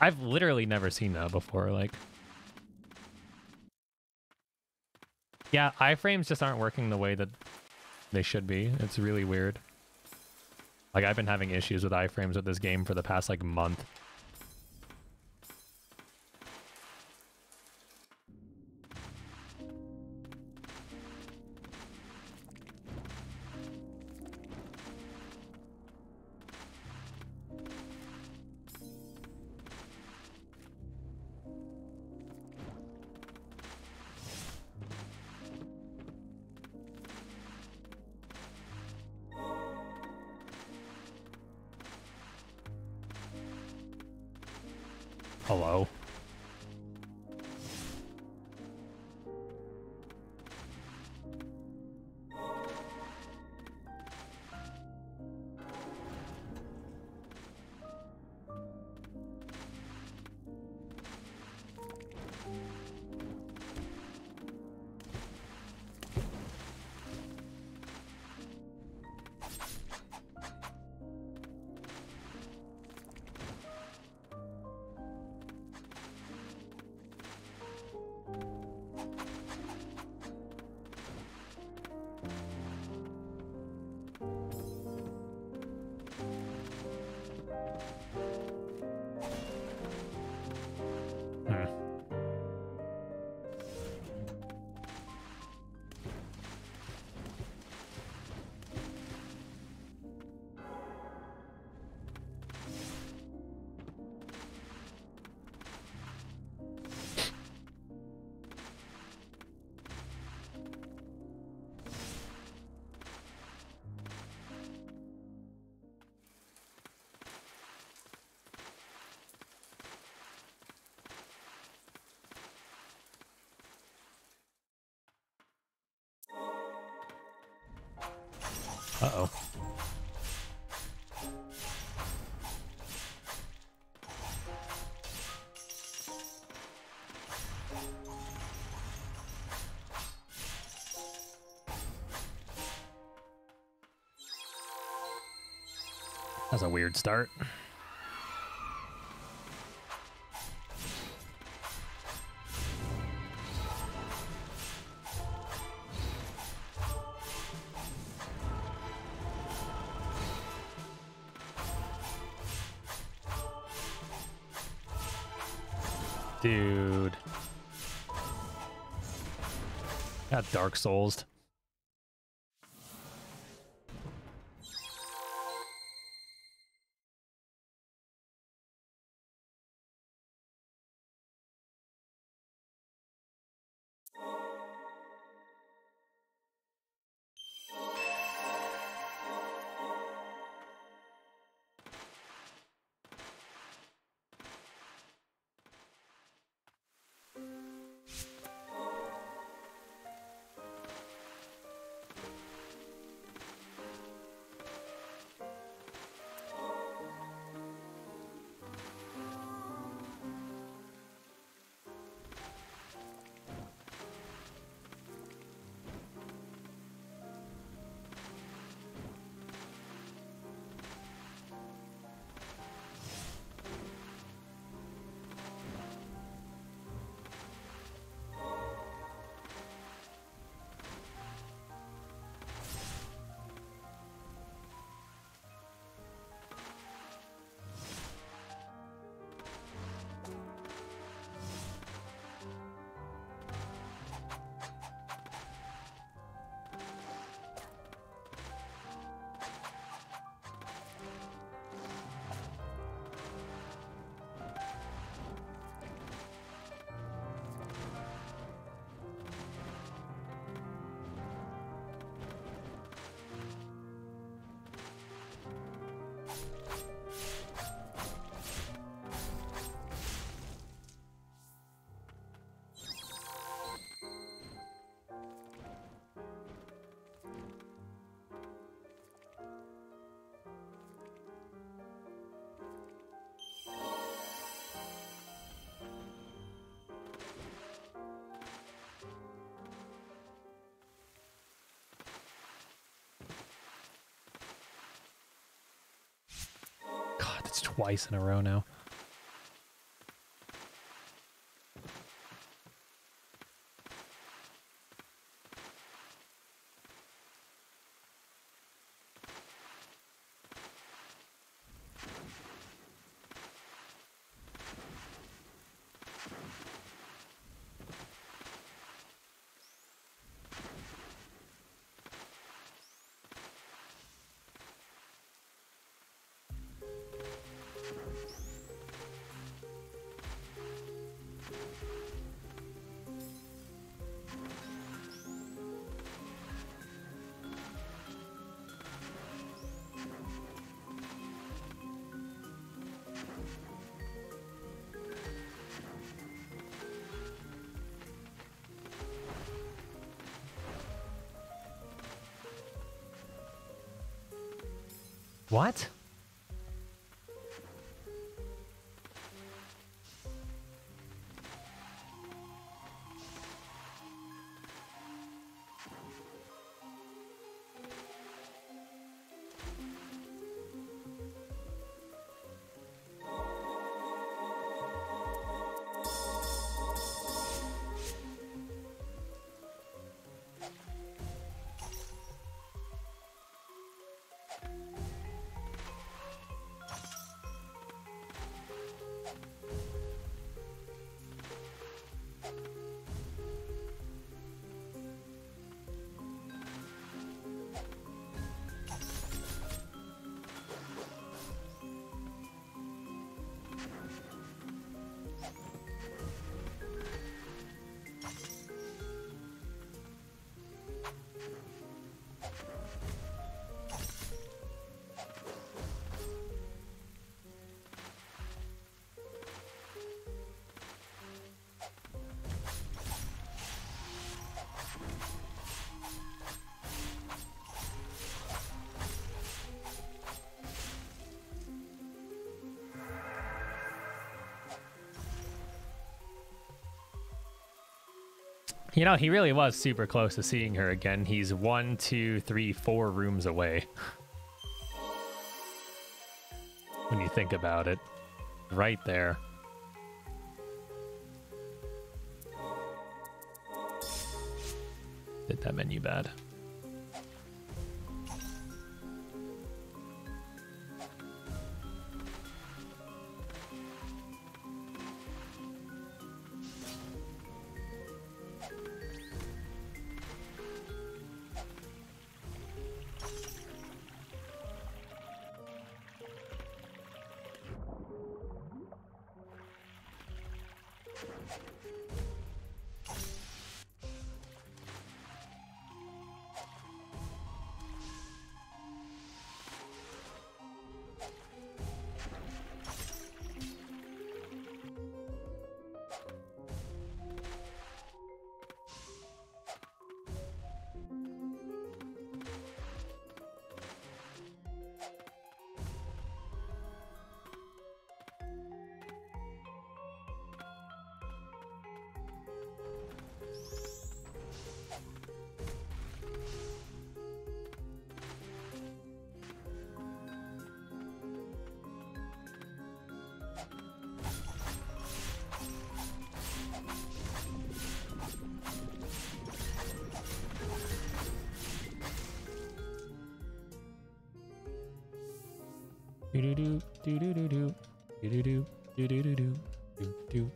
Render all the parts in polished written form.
I've literally never seen that before. Like, yeah, iframes just aren't working the way that they should be. It's really weird. Like, I've been having issues with iframes with this game for the past, like, month. Hello. Uh-oh. That's a weird start. Dude. Got Dark Souls. God, that's twice in a row now. What? You know, he really was super close to seeing her again. He's 1, 2, 3, 4 rooms away. When you think about it. Right there. Did that menu bad. Do do do do do do do do do do do do do do.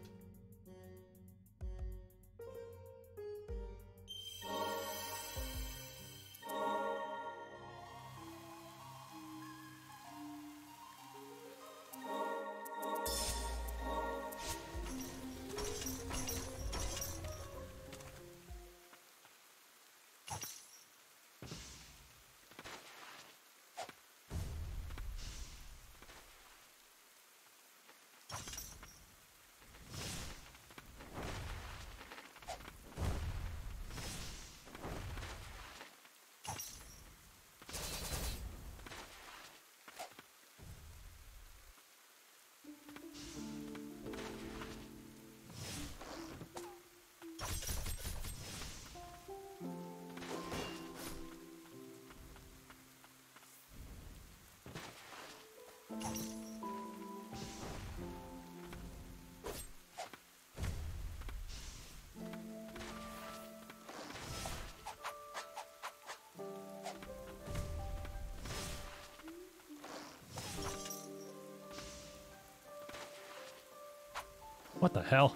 What the hell?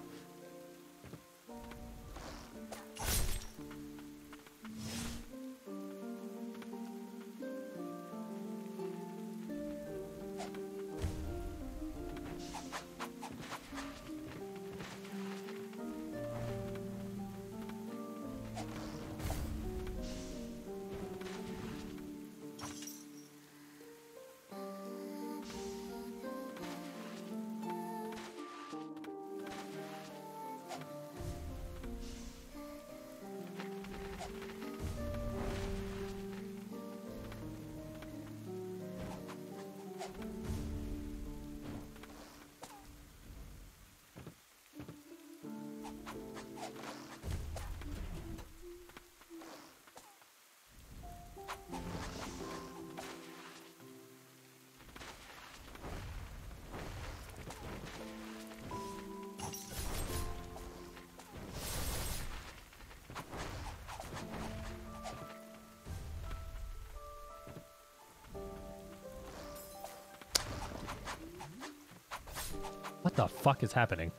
What the fuck is happening?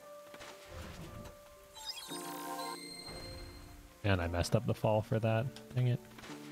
Man, I messed up the fall for that. Dang it.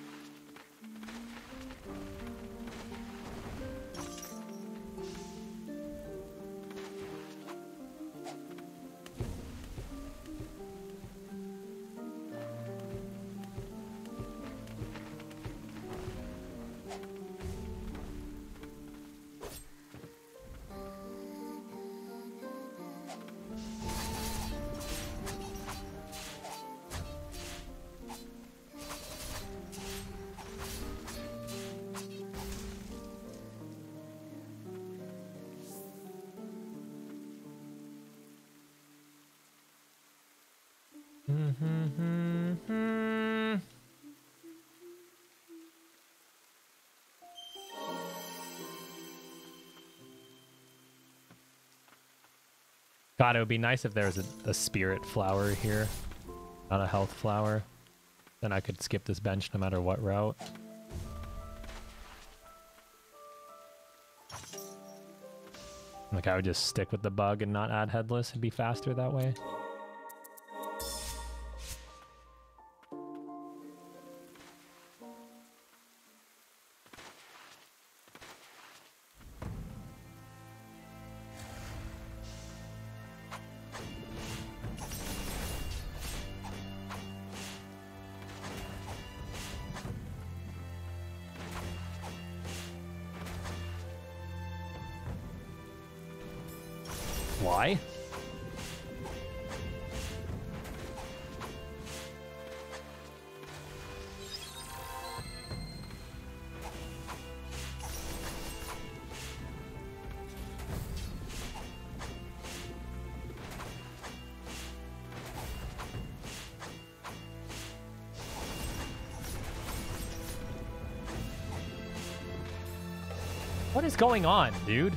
God, it would be nice if there was a spirit flower here, not a health flower. Then I could skip this bench no matter what route. Like, I would just stick with the bug and not add headless. It'd be faster that way. Why? What is going on, dude?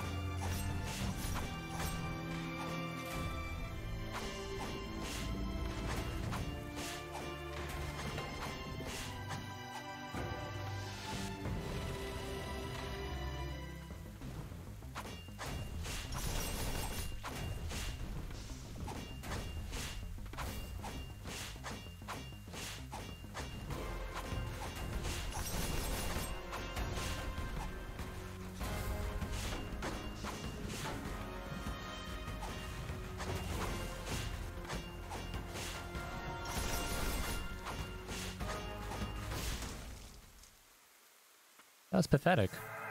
That was pathetic.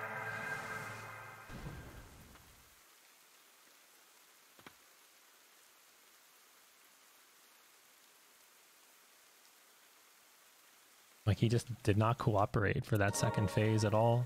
Like, he just did not cooperate for that second phase at all.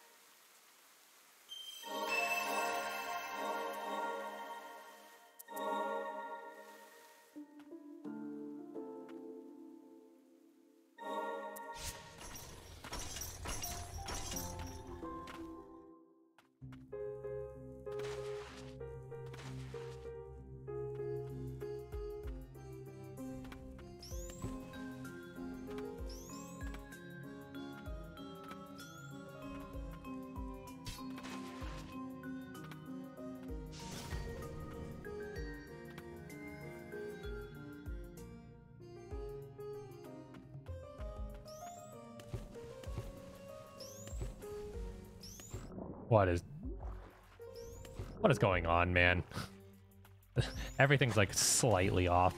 What is going on, man? Everything's like slightly off.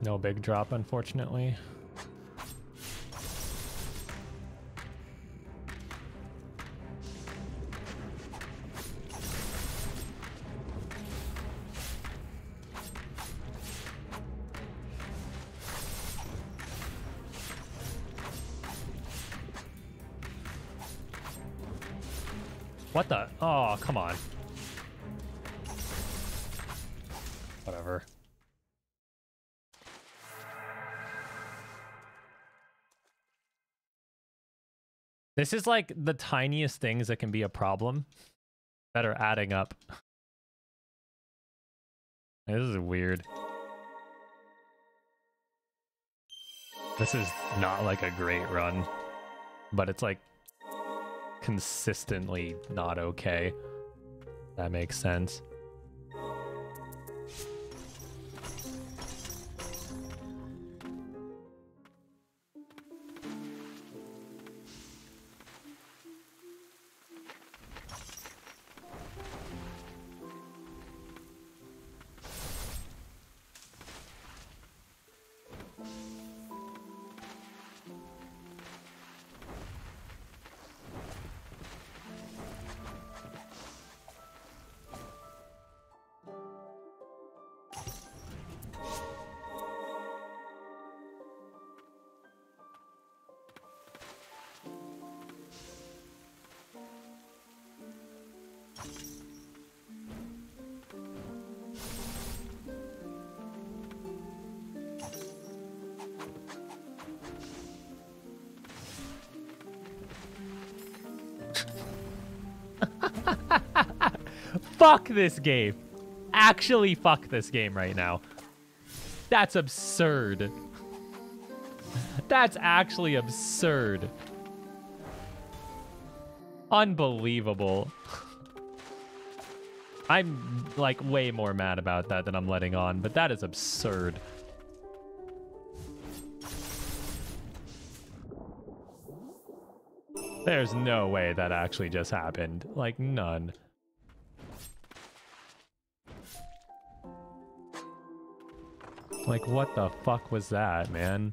No big drop, unfortunately. What the? Oh, come on. Whatever. This is like the tiniest things that can be a problem that are adding up. This is weird. This is not like a great run, but it's like consistently not okay. That makes sense. Fuck this game. Actually, fuck this game right now. That's absurd. That's actually absurd. Unbelievable. I'm like way more mad about that than I'm letting on, but that is absurd. There's no way that actually just happened. Like, none. Like, what the fuck was that, man?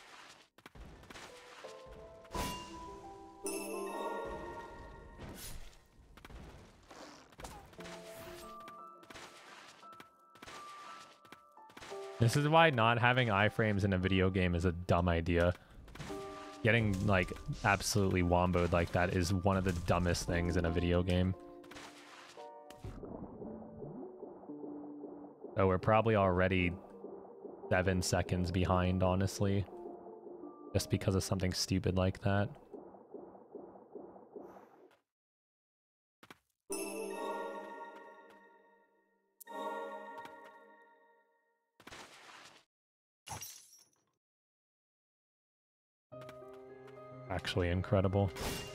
This is why not having iframes in a video game is a dumb idea. Getting, like, absolutely womboed like that is one of the dumbest things in a video game. Oh, we're probably already 7 seconds behind, honestly. Just because of something stupid like that. Actually incredible.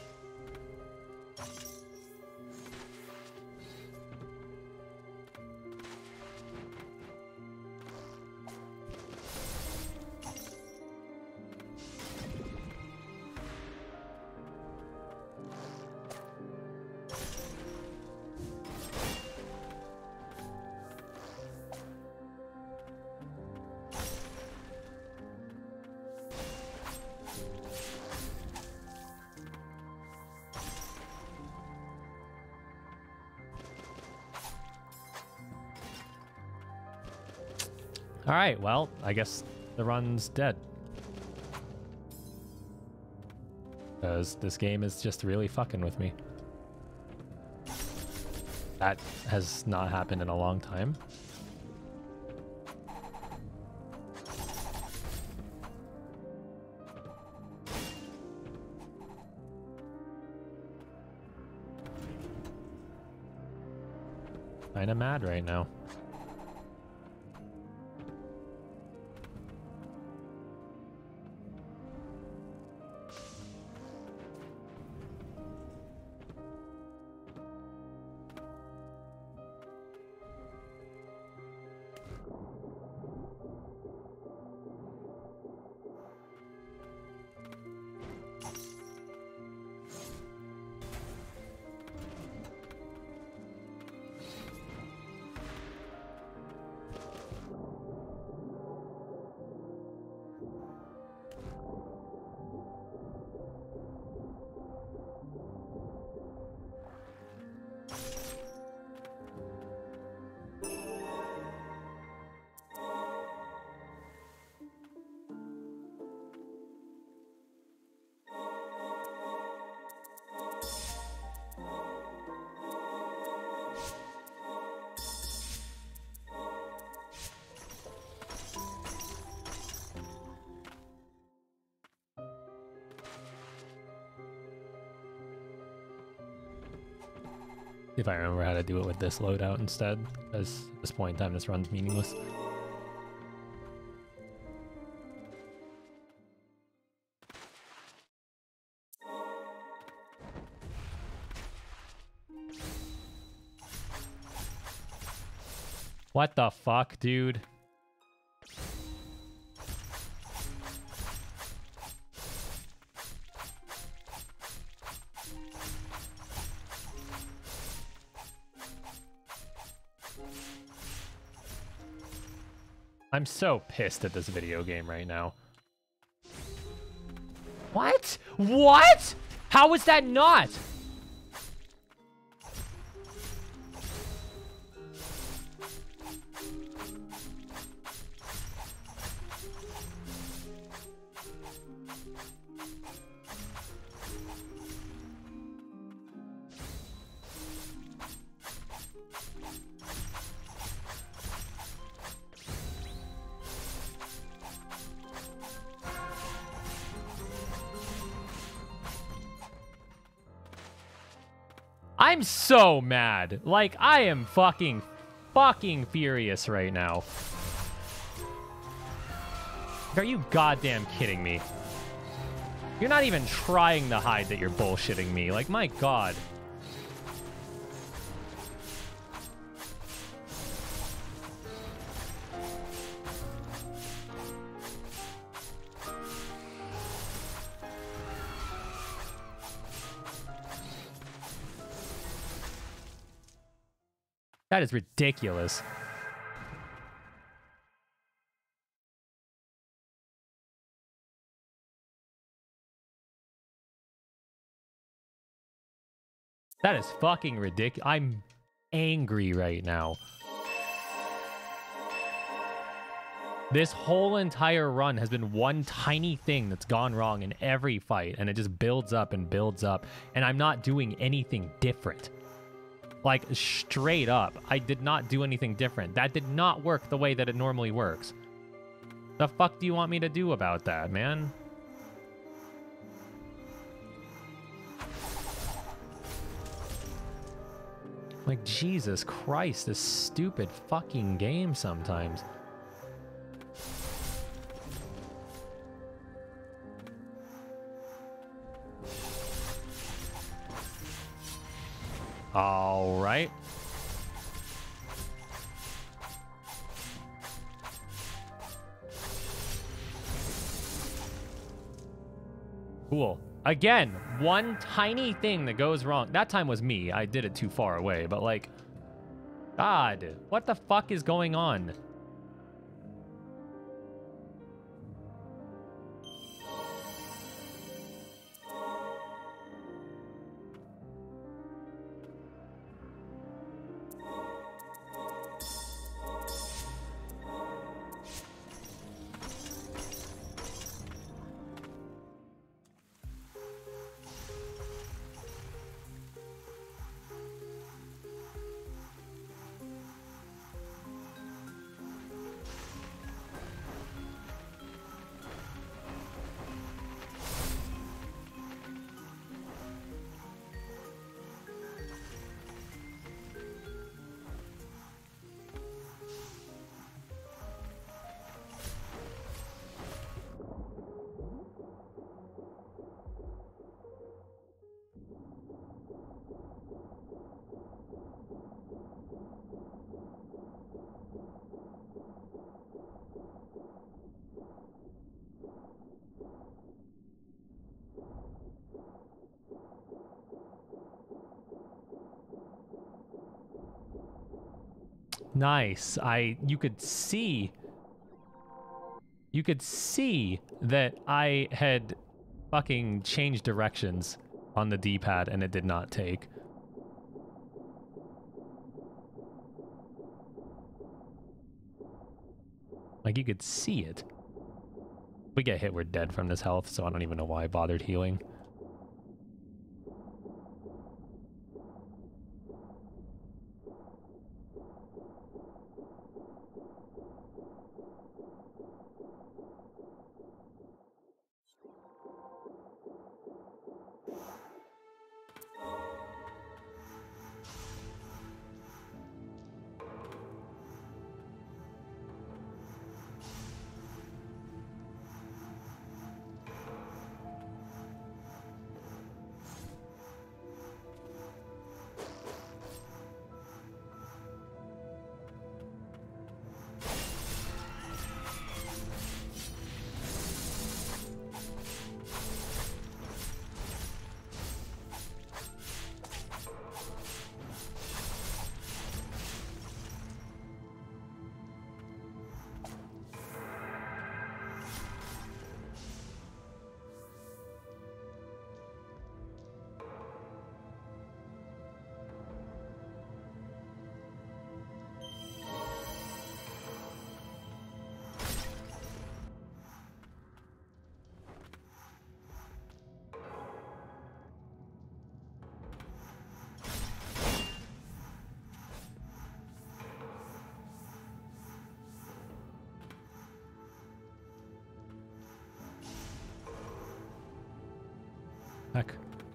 All right, well, I guess the run's dead. Because this game is just really fucking with me. That has not happened in a long time. Kinda mad right now. If I remember how to do it with this loadout instead, because at this point in time this run's meaningless. What the fuck, dude? I'm so pissed at this video game right now. What? What? How is that not? I'm so mad. Like, I am fucking furious right now. Are you goddamn kidding me? You're not even trying to hide that you're bullshitting me. Like, my god. That is ridiculous. That is fucking ridiculous. I'm angry right now. This whole entire run has been one tiny thing that's gone wrong in every fight, and it just builds up and builds up, and I'm not doing anything different. Like, straight up, I did not do anything different. That did not work the way that it normally works. The fuck do you want me to do about that, man? Like, Jesus Christ, this stupid fucking game sometimes. All right. Cool. Again, one tiny thing that goes wrong. That time was me. I did it too far away, but like, God, what the fuck is going on? Nice. You could see that I had fucking changed directions on the D-pad and it did not take. Like, you could see it. If we get hit, we're dead from this health, so I don't even know why I bothered healing. Heck.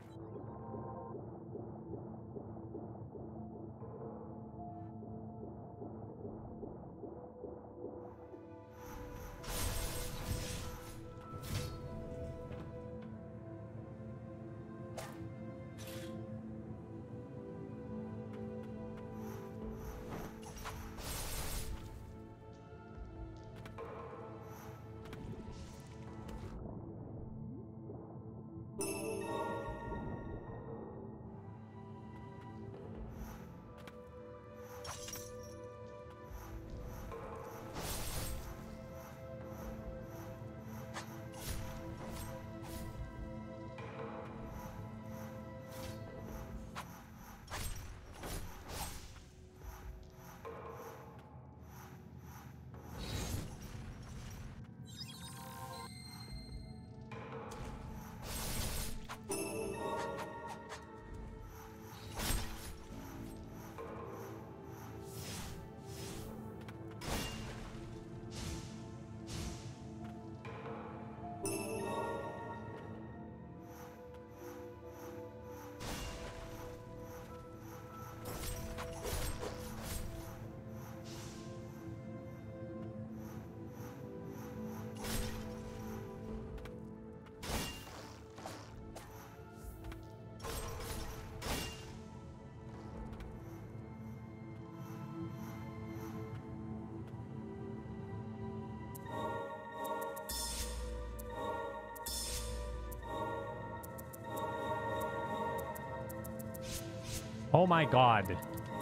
Oh my god.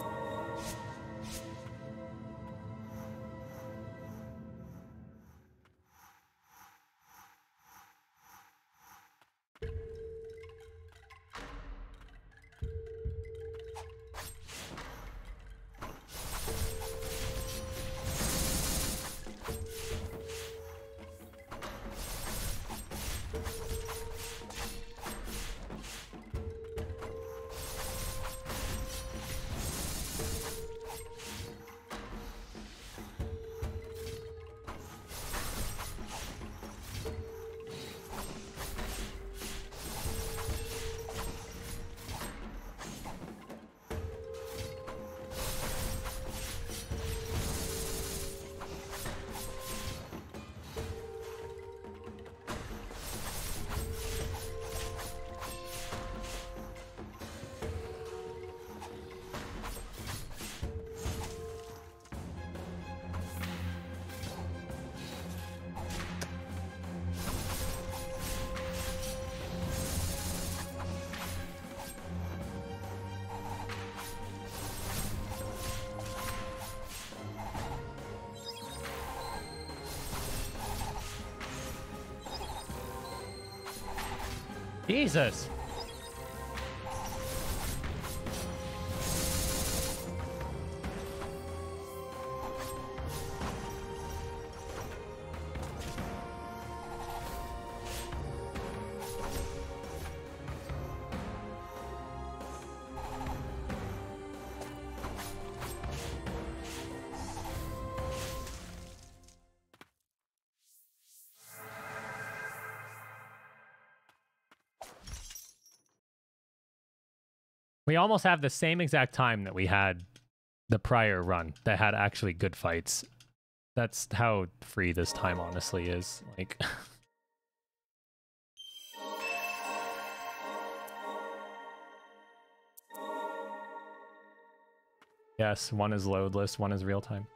Jesus. We almost have the same exact time that we had the prior run that had actually good fights. That's how free this time honestly is. Like, yes, one is loadless, one is real time.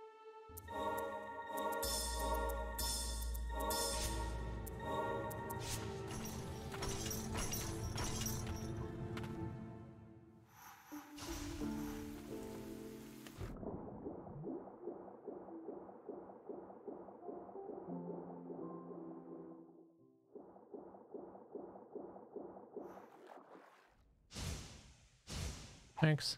Thanks.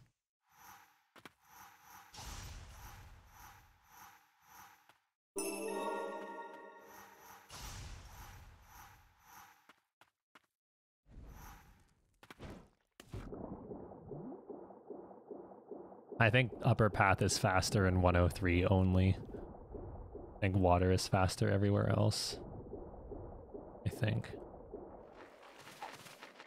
I think upper path is faster in 103 only. I think water is faster everywhere else. I think.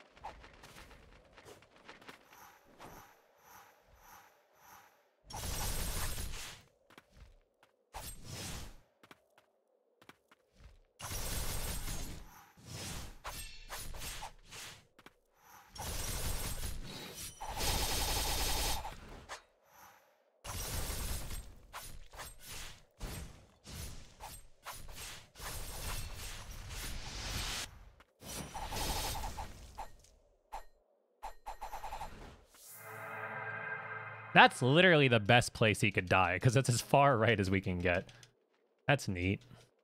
That's literally the best place he could die, because it's as far right as we can get. That's neat.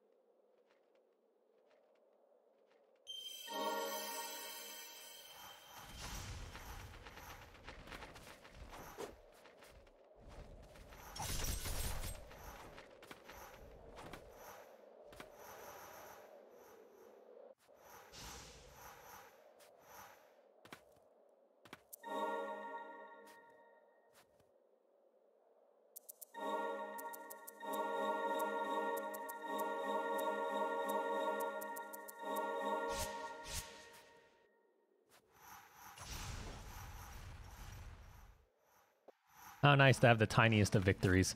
How nice to have the tiniest of victories.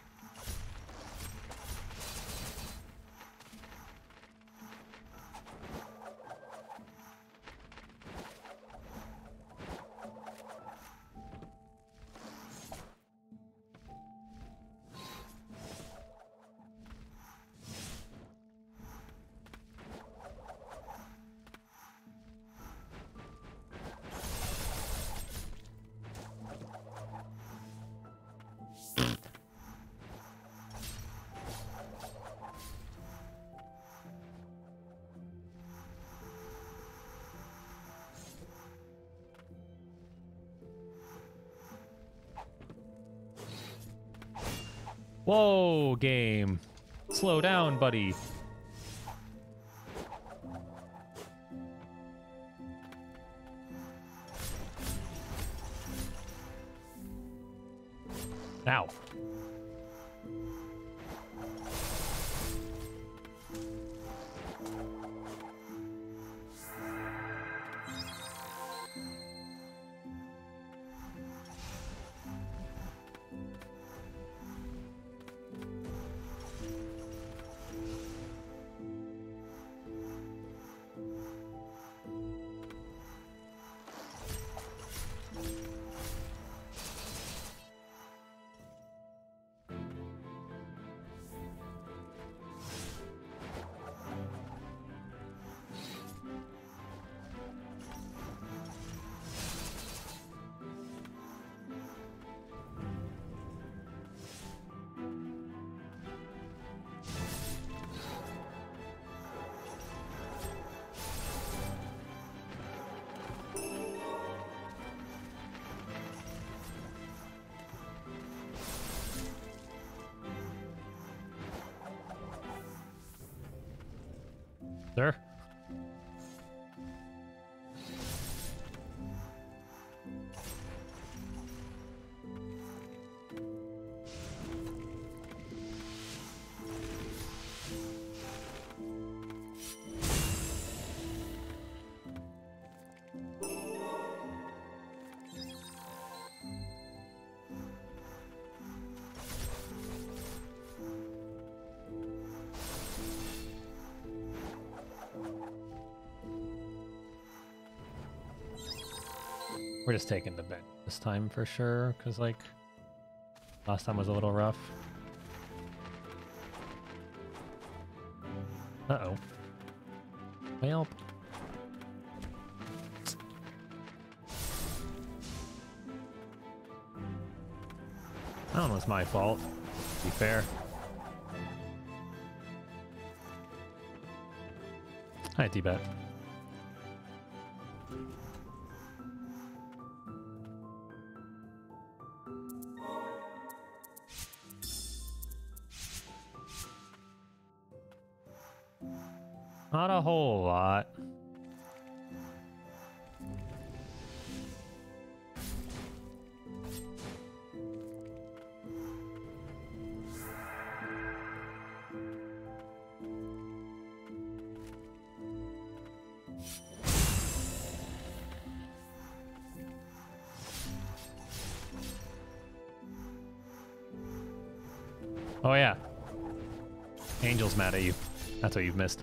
Whoa, game. Slow down, buddy. Ow. Sir? We're just taking the bench this time for sure, because, like, last time was a little rough. Uh-oh. Help. That one was my fault, to be fair. Hi, T-Bet. Not a whole lot. Oh yeah. Angel's mad at you. That's what you've missed.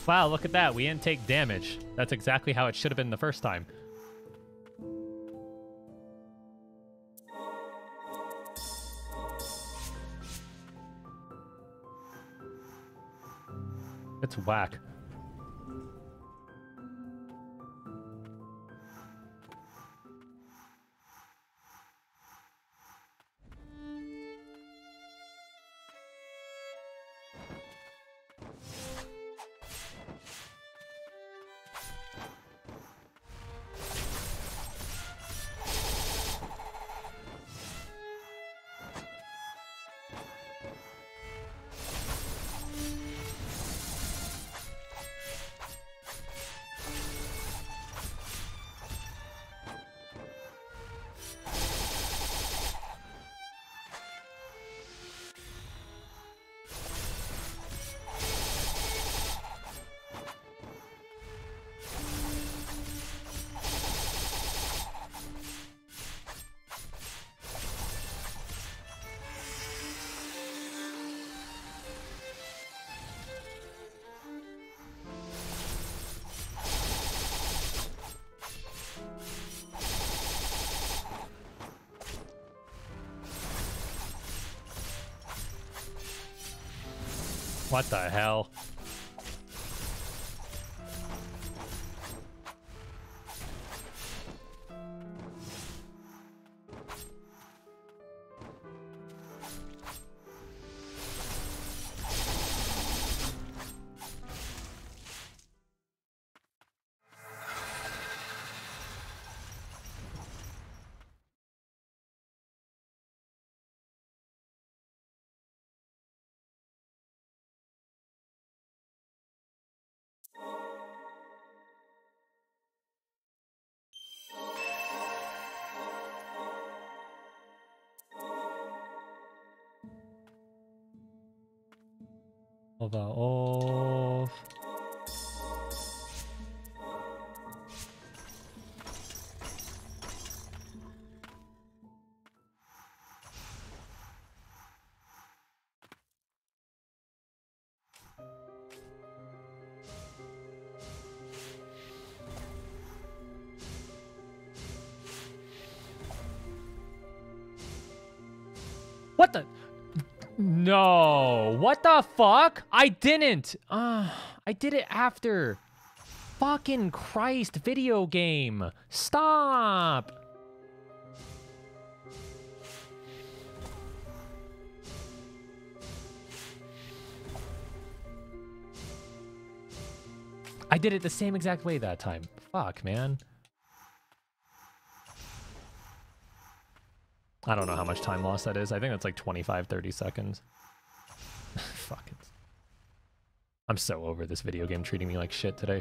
Wow, look at that. We didn't take damage. That's exactly how it should have been the first time. It's whack. What the hell? Off. What the? No. What the fuck? I didn't. I did it after. Fucking Christ, video game. Stop. I did it the same exact way that time. Fuck, man. I don't know how much time loss that is. I think that's like 25, 30 seconds. Fuck it. I'm so over this video game treating me like shit today.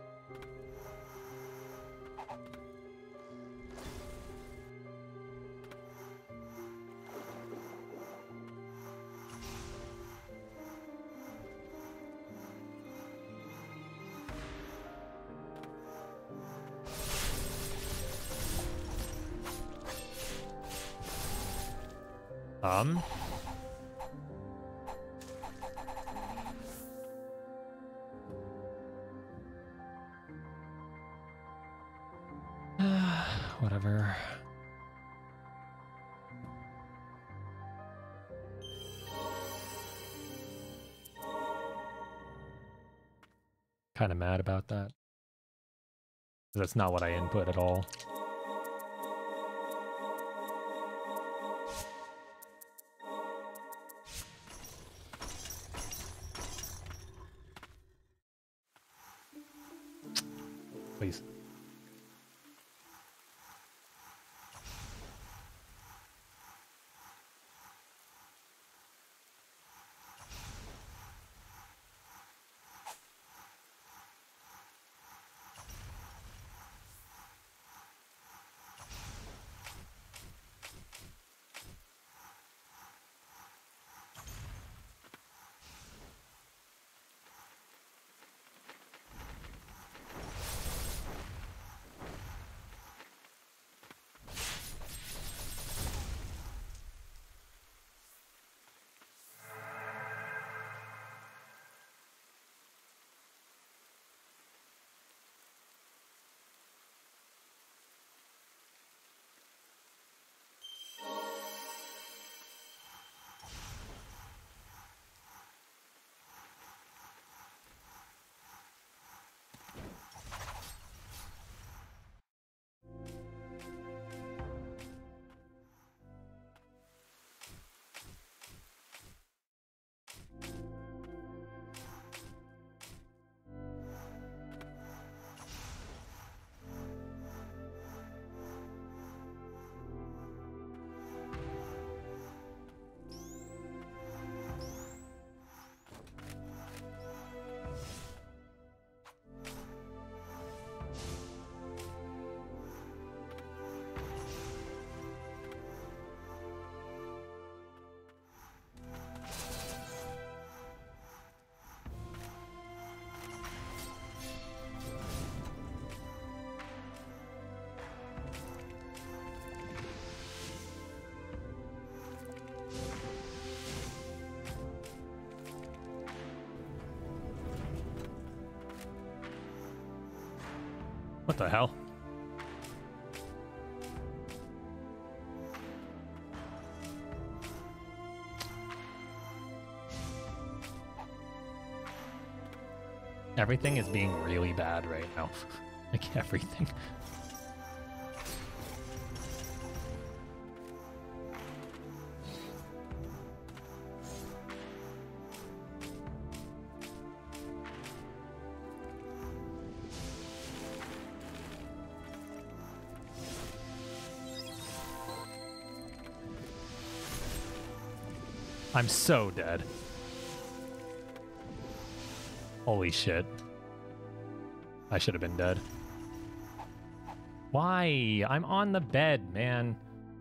Whatever. Kind of mad about that. That's not what I input at all. Please. What the hell? Everything is being really bad right now. Like everything. I'm so dead. Holy shit. I should have been dead. Why? I'm on the bed, man.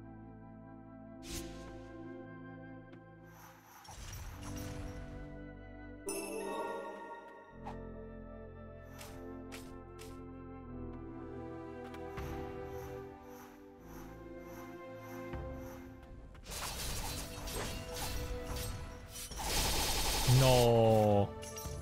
No.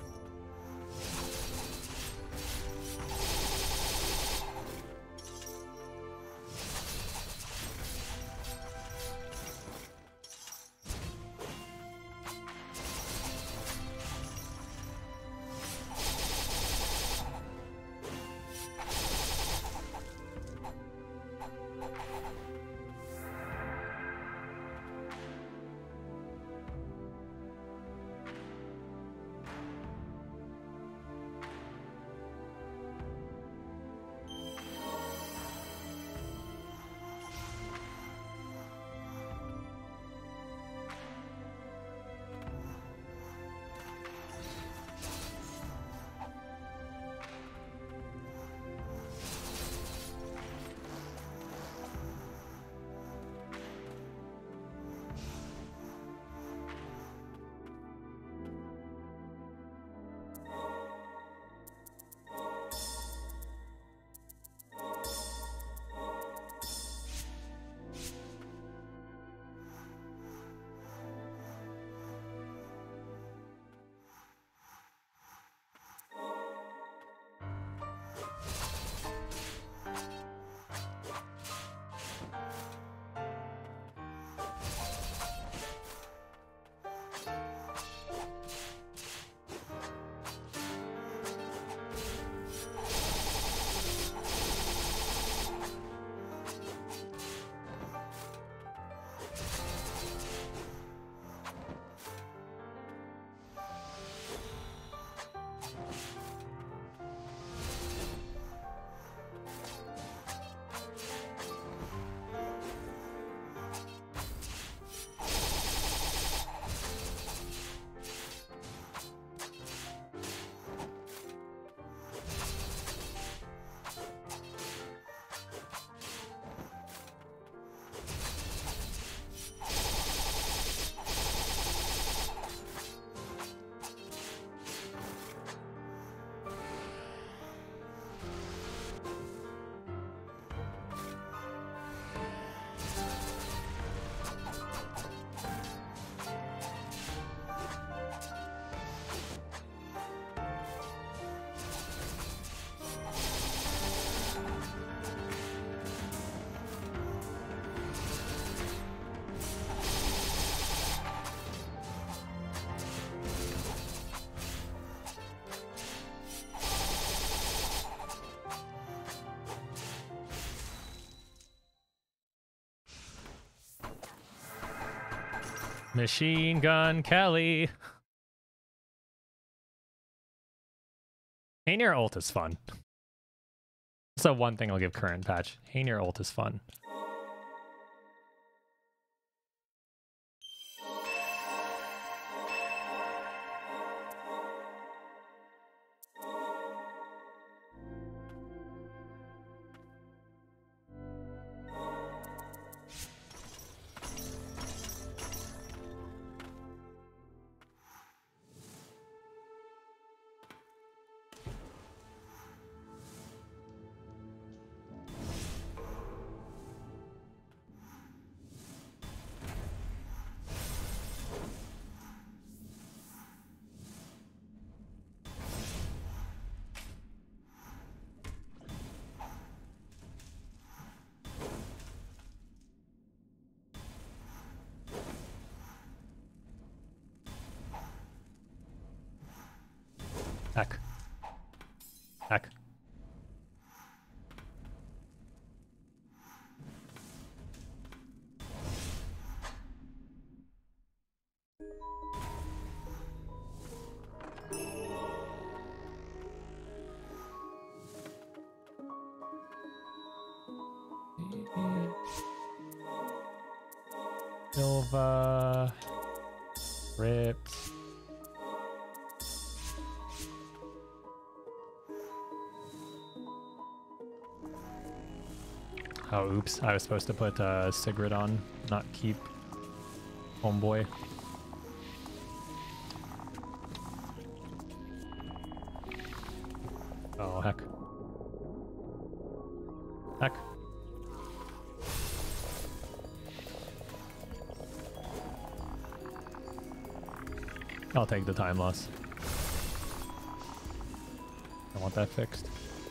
Machine Gun Kelly. Haynir ult is fun. So one thing I'll give current patch. Haynir ult is fun. Heck. Heck. Silva. Ripped. Oh, oops. I was supposed to put Sigrid on, not keep Homeboy. Oh, heck. Heck. I'll take the time loss. I want that fixed.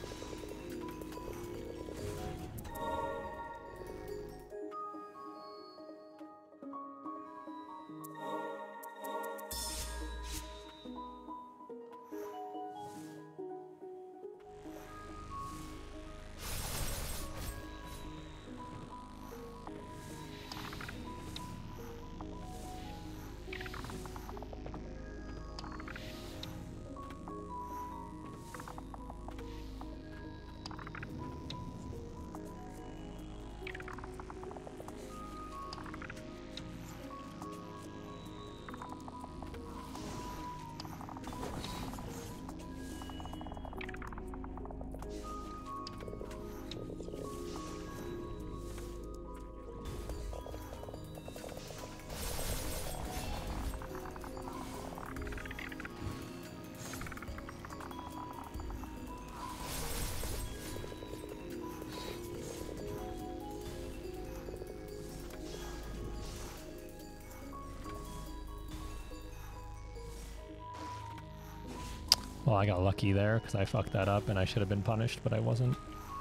Well, I got lucky there because I fucked that up and I should have been punished, but I wasn't.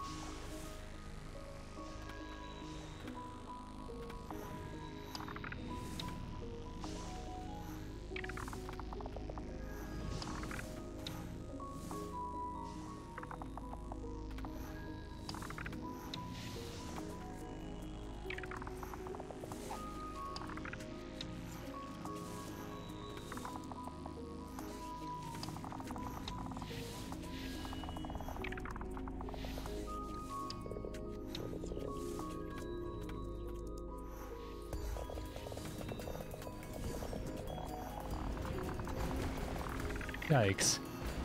Yikes.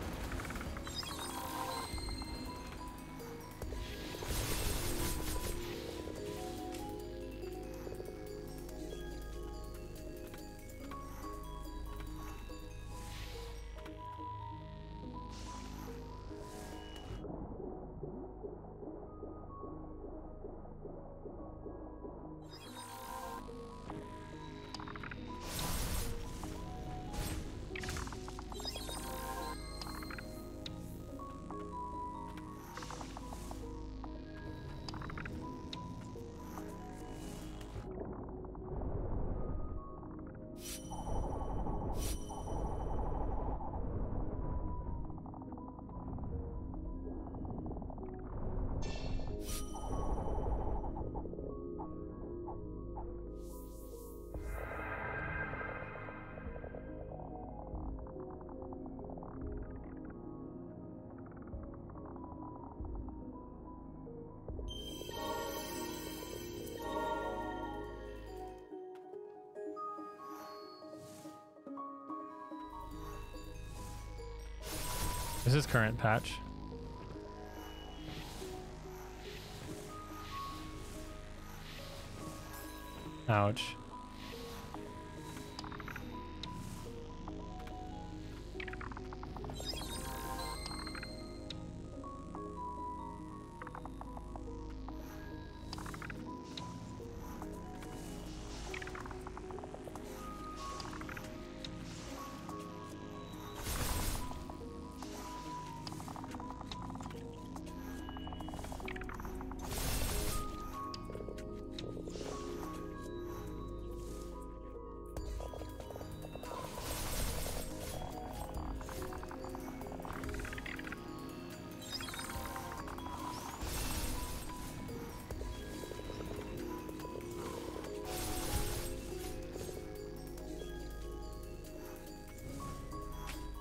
This is current patch. Ouch.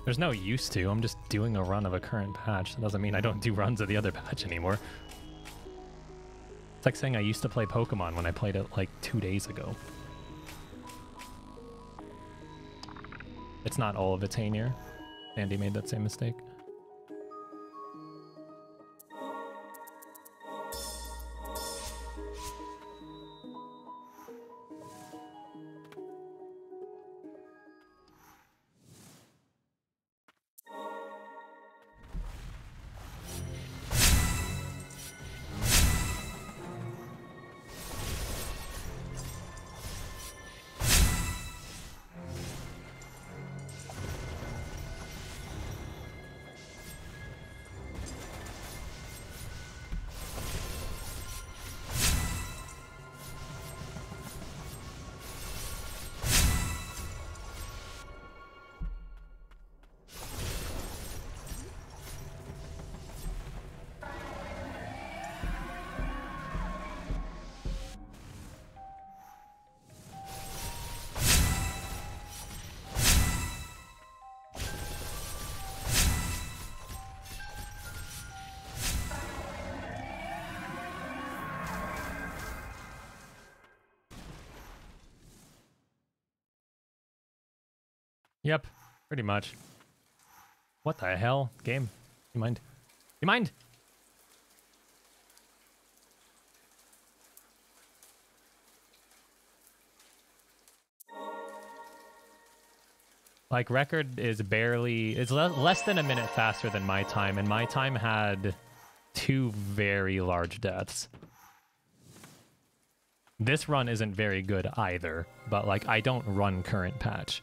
There's no use to. I'm just doing a run of a current patch. That doesn't mean I don't do runs of the other patch anymore. It's like saying I used to play Pokemon when I played it like 2 days ago. It's not all of Etanier. Andy made that same mistake. Yep, pretty much. What the hell? Game. You mind? You mind? Like, record is barely... It's less than a minute faster than my time, and my time had 2 very large deaths. This run isn't very good either, but, like, I don't run current patch.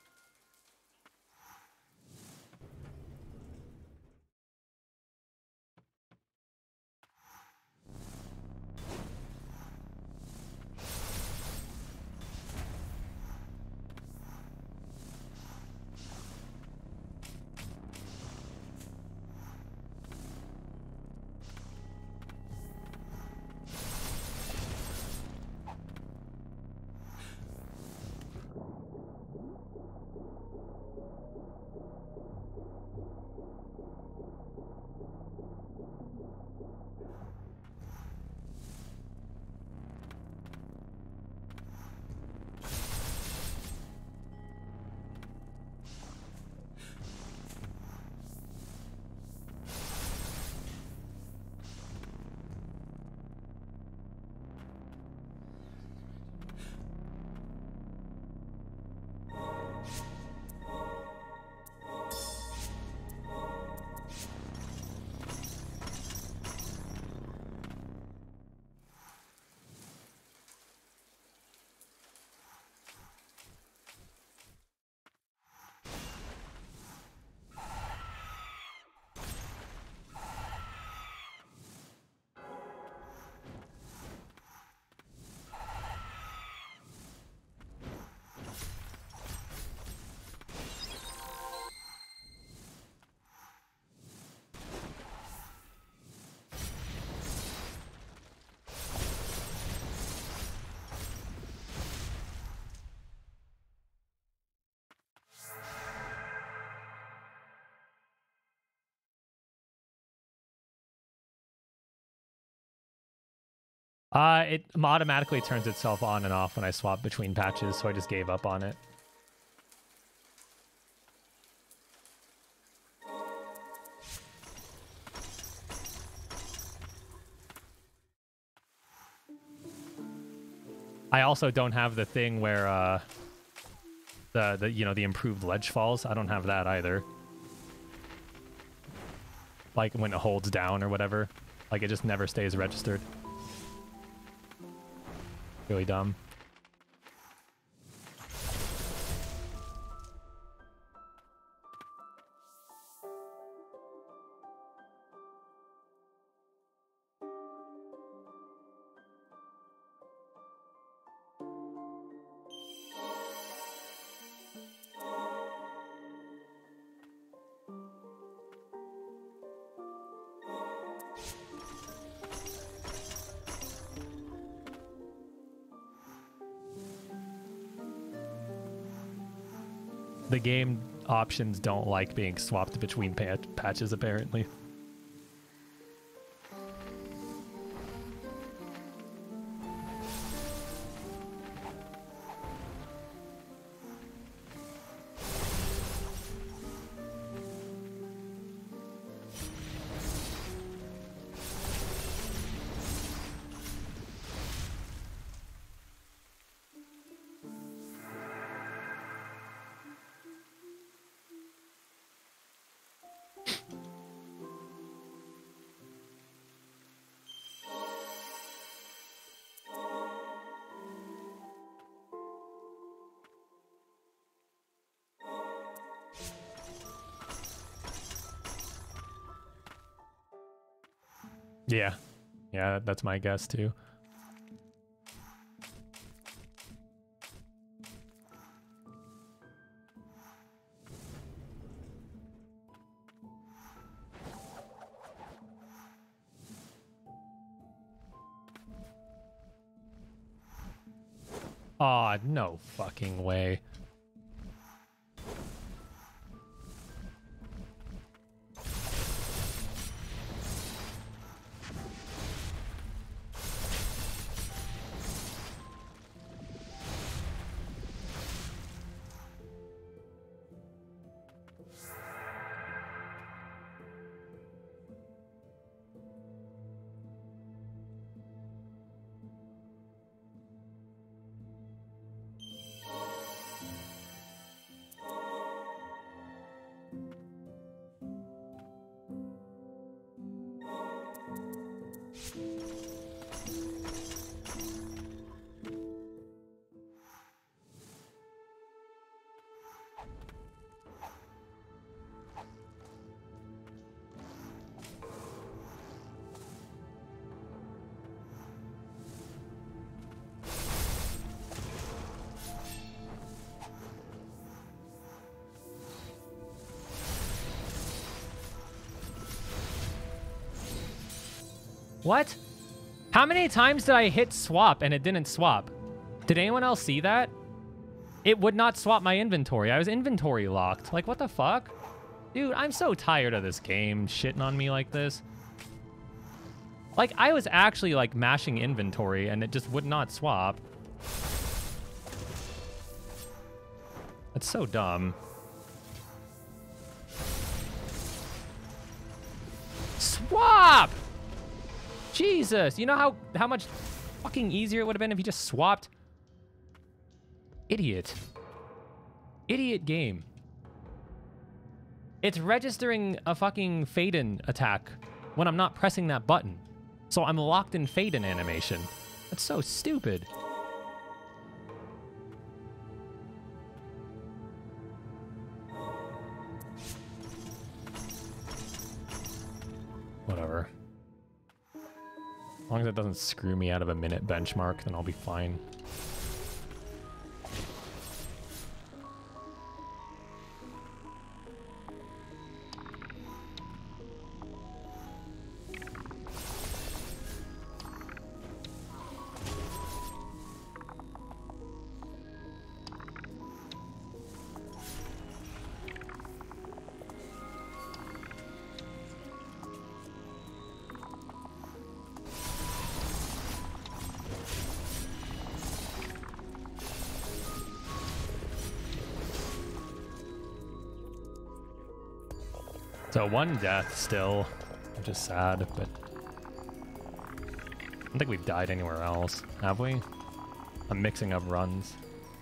It automatically turns itself on and off when I swap between patches, so I just gave up on it. I also don't have the thing where the you know, the improved ledge falls. I don't have that either. Like when it holds down or whatever. Like it just never stays registered. Really dumb. The game options don't like being swapped between patches, apparently. Yeah. Yeah, that's my guess too. Aw, no fucking way. What? How many times did I hit swap and it didn't swap? Did anyone else see that? It would not swap my inventory. I was inventory locked. Like, what the fuck? Dude, I'm so tired of this game shitting on me like this. Like, I was actually, like, mashing inventory and it just would not swap. That's so dumb. Swap! Jesus, you know how much fucking easier it would have been if you just swapped? Idiot. Idiot game. It's registering a fucking fade-in attack when I'm not pressing that button. So I'm locked in fade-in animation. That's so stupid. Whatever. As long as it doesn't screw me out of a minute benchmark, then I'll be fine. So one death still, which is sad, but I don't think we've died anywhere else, have we? I'm mixing up runs.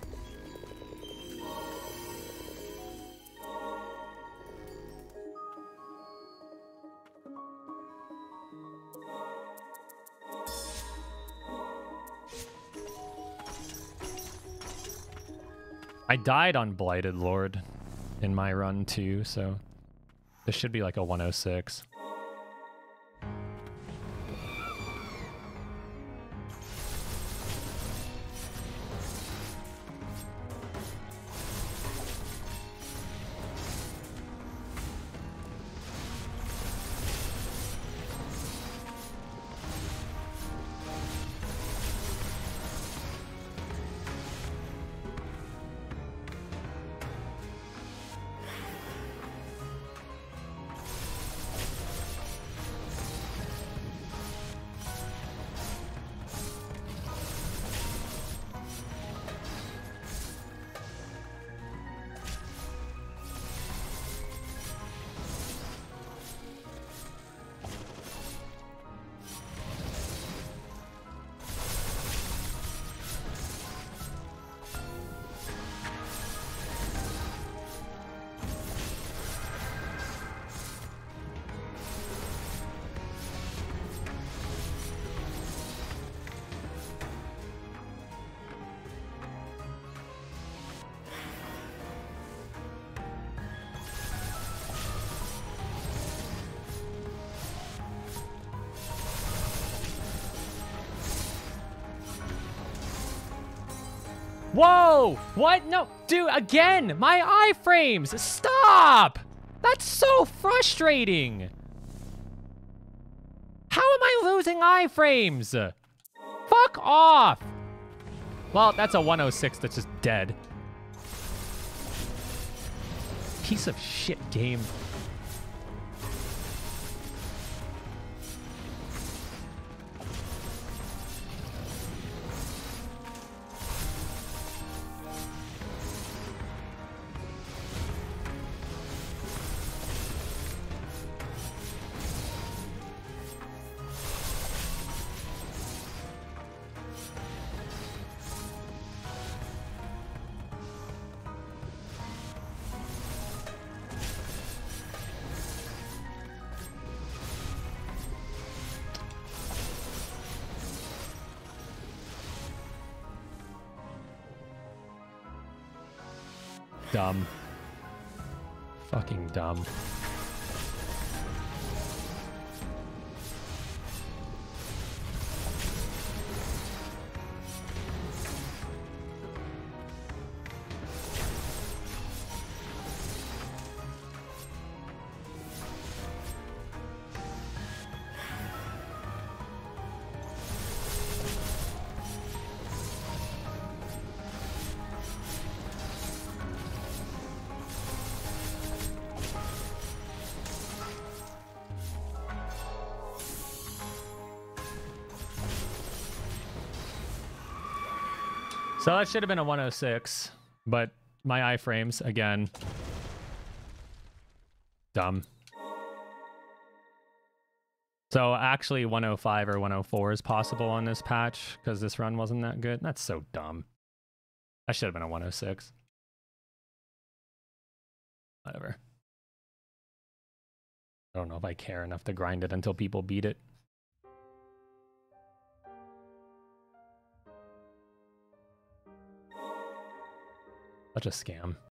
I died on Blighted Lord in my run too, so this should be like a 106. Whoa! What? No, dude, again! My iframes! Stop! That's so frustrating! How am I losing iframes? Fuck off! Well, that's a 106 that's just dead. Piece of shit game. Dumb. Fucking dumb. So that should have been a 106, but my iframes, again, dumb. So actually 105 or 104 is possible on this patch because this run wasn't that good. That's so dumb. That should have been a 106. Whatever. I don't know if I care enough to grind it until people beat it. Such a scam.